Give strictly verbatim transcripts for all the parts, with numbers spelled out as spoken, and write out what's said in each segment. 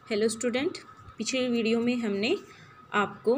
Hello student, पिछले video में हमने आपको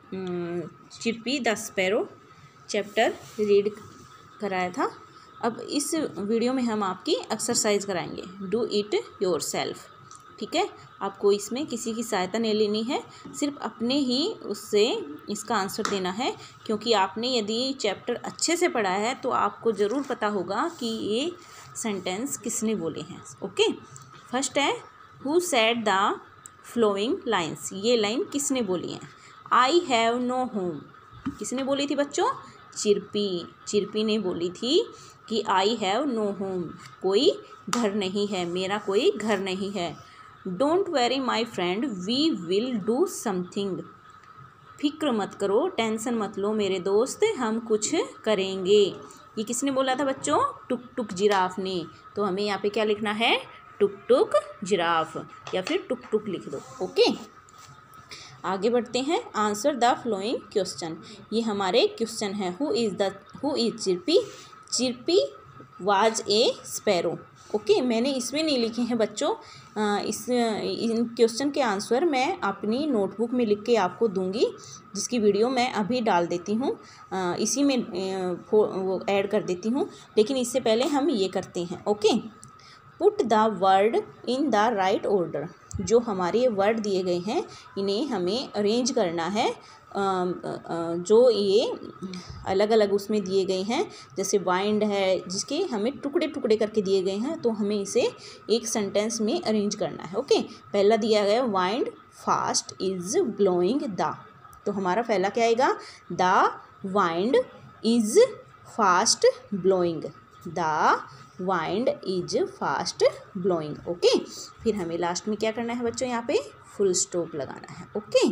Chirpy the sparrow chapter read कराया था। अब इस वीडियो में हम आपकी एक्सरसाइज कराएंगे, डू इट योरसेल्फ। ठीक है, आपको इसमें किसी की सहायता नहीं लेनी है, सिर्फ अपने ही उससे इसका आंसर देना है। क्योंकि आपने यदि चैप्टर अच्छे से पढ़ा है तो आपको ज़रूर पता होगा कि ये सेंटेंस किसने बोले हैं। ओके, फर्स्ट है who said the following lines. ये लाइन किसने बोली है? I have no home. किसने बोली थी बच्चों? चिर्पी। चिर्पी ने बोली थी कि आई हैव नो होम, कोई घर नहीं है, मेरा कोई घर नहीं है। Don't worry my friend, we will do something. फिक्र मत करो, टेंशन मत लो मेरे दोस्त, हम कुछ करेंगे। ये किसने बोला था बच्चों? टुक टुक जिराफ ने। तो हमें यहाँ पे क्या लिखना है? टुक टुक जिराफ, या फिर टुक टुक लिख दो। ओके, आगे बढ़ते हैं। Answer the following question. ये हमारे क्वेश्चन है। Who is the who is Chirpy? Chirpy was a sparrow. Okay, मैंने इसमें नहीं लिखे हैं बच्चों। आ, इस इन क्वेश्चन के आंसर मैं अपनी नोटबुक में लिख के आपको दूंगी, जिसकी वीडियो मैं अभी डाल देती हूँ, इसी में वो ऐड कर देती हूँ। लेकिन इससे पहले हम ये करते हैं। Okay, put the word in the right order. जो हमारे वर्ड दिए गए हैं इन्हें हमें अरेंज करना है। जो ये अलग अलग उसमें दिए गए हैं, जैसे वाइंड है, जिसके हमें टुकड़े टुकड़े करके दिए गए हैं, तो हमें इसे एक सेंटेंस में अरेंज करना है। ओके, पहला दिया गया wind fast is blowing the. तो हमारा पहला क्या आएगा? The wind is fast blowing. The wind is fast blowing. Okay, फिर हमें लास्ट में क्या करना है बच्चों? यहाँ पे फुल स्टॉप लगाना है। ओके,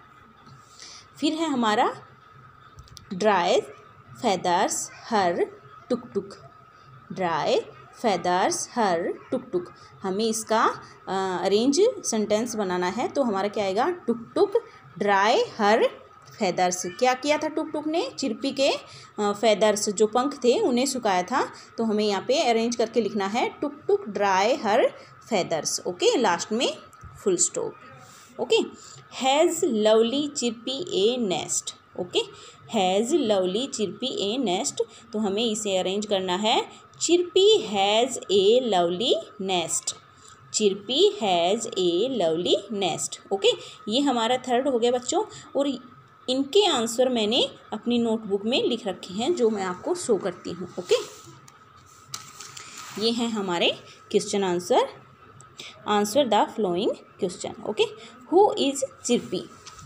फिर है हमारा dry feathers her Tuk Tuk. Dry feathers her Tuk Tuk. हमें इसका अरेंज सेंटेंस बनाना है, तो हमारा क्या आएगा? Tuk Tuk dry her feathers. क्या किया था टुक टुक ने? चिर्पी के फेदर्स जो पंख थे उन्हें सुखाया था। तो हमें यहाँ पे अरेंज करके लिखना है Tuk Tuk dry her feathers. Okay, last में full stop. Okay, has lovely Chirpy a nest. Okay, has lovely Chirpy a nest. तो हमें इसे अरेंज करना है Chirpy has a lovely nest. Chirpy has a lovely nest. Okay, ये हमारा third हो गया बच्चों, और इनके आंसर मैंने अपनी नोटबुक में लिख रखे हैं, जो मैं आपको शो करती हूँ। ओके, ये हैं हमारे question answer. Answer the following question. Okay, who is Chirpy?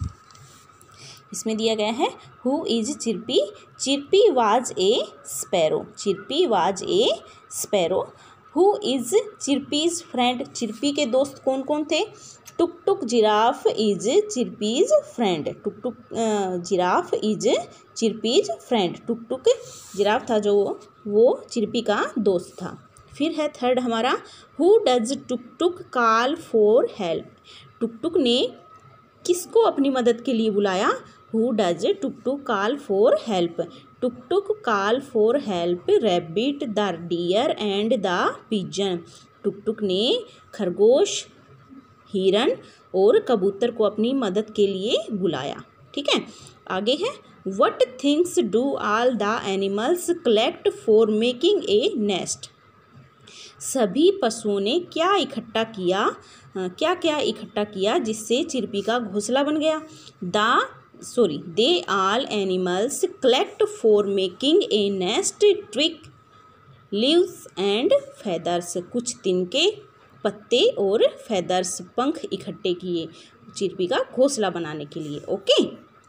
इसमें दिया गया है who is Chirpy. Chirpy was a sparrow. Chirpy was a sparrow. Who is Chirpy's friend? Chirpy के दोस्त कौन कौन थे? Tuk Tuk giraffe is Chirpy's friend. Tuk Tuk giraffe is Chirpy's friend. Tuk Tuk giraffe था जो वो चिर्पी का दोस्त था। फिर है थर्ड हमारा who does Tuk Tuk call for help. Tuk Tuk ने किसको अपनी मदद के लिए बुलाया? Who does Tuk Tuk call for help. Tuk Tuk call for help rabbit the deer and the pigeon. Tuk Tuk ने खरगोश, हिरन और कबूतर को अपनी मदद के लिए बुलाया। ठीक है, आगे है what things do all the animals collect for making a nest. सभी पशुओं ने क्या इकट्ठा किया, क्या क्या इकट्ठा किया जिससे चिर्पी का घोंसला बन गया? The sorry they all animals collect for making a nest twig leaves and feathers. कुछ तिनके, पत्ते और फेदर्स, पंख इकट्ठे किए चिर्पी का घोंसला बनाने के लिए। ओके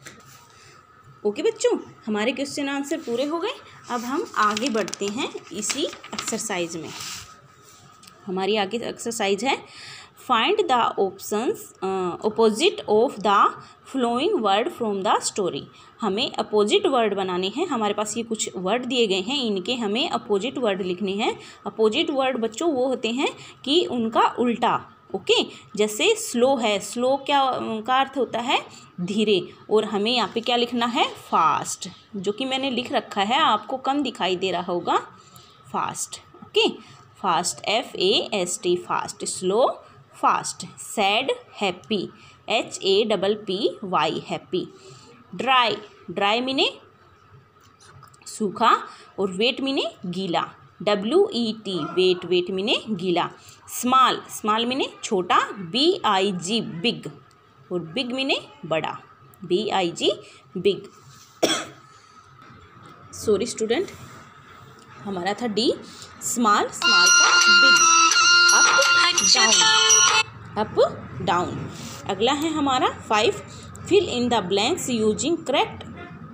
ओके बच्चों, हमारे क्वेश्चन आंसर पूरे हो गए। अब हम आगे बढ़ते हैं इसी एक्सरसाइज में। हमारी आगे एक्सरसाइज है find the options opposite of the following word from the story. हमें अपोजिट वर्ड बनाने हैं। हमारे पास ये कुछ वर्ड दिए गए हैं, इनके हमें अपोजिट वर्ड लिखने हैं। अपोजिट वर्ड बच्चों वो होते हैं कि उनका उल्टा। ओके, जैसे स्लो है, स्लो क्या का अर्थ होता है? धीरे। और हमें यहाँ पे क्या लिखना है? फास्ट, जो कि मैंने लिख रखा है, आपको कम दिखाई दे रहा होगा। Fast. Okay, fast, F A S T, fast. Slow, fast, sad happy, H A double P Y happy. Dry, dry means सूखा और वेट मीने गीला, W E T wet, wet means गीला। स्मॉल, स्मॉल मीने छोटा, B I G big और big means बड़ा, B I G big. Sorry student, हमारा था D small, small का big, up down, up down. अगला है हमारा five, fill in the blanks using correct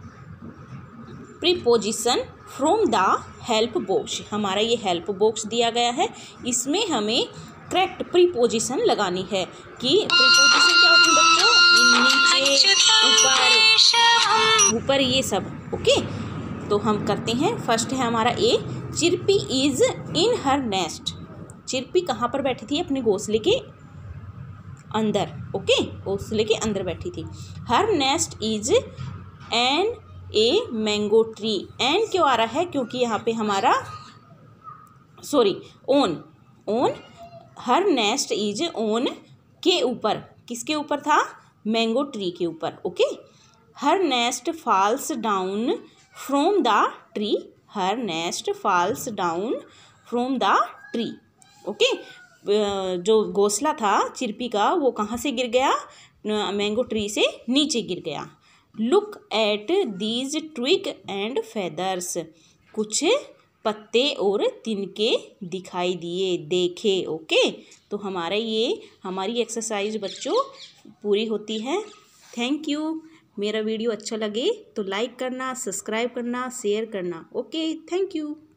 preposition from the help box. हमारा ये हेल्प बॉक्स दिया गया है, इसमें हमें करेक्ट प्रीपोजिशन लगानी है कि प्रीपोजिशन क्या होती है बच्चों, नीचे, ऊपर, ऊपर, ये सब। ओके, तो हम करते हैं। फर्स्ट है हमारा ए, चिरपी इज इन हर नेस्ट। चिरपी कहाँ पर बैठी थी, अपने घोंसले के अंदर। ओके, घोंसले के अंदर बैठी थी। Her nest is in a mango tree. In क्यों आ रहा है, क्योंकि यहाँ पे हमारा sorry on, on, her nest is on के ऊपर, किसके ऊपर था, मैंगो ट्री के ऊपर। Okay, her nest falls down from the tree, her nest falls down from the tree. Okay, जो घोंसला था चिरपी का वो कहाँ से गिर गया, मैंगो ट्री से नीचे गिर गया। Look at these twig and feathers, कुछ पत्ते और तिनके दिखाई दिए, देखे। ओके, तो हमारा ये हमारी एक्सरसाइज बच्चों पूरी होती है। Thank you. मेरा वीडियो अच्छा लगे तो लाइक करना, सब्सक्राइब करना, शेयर करना। Okay, thank you.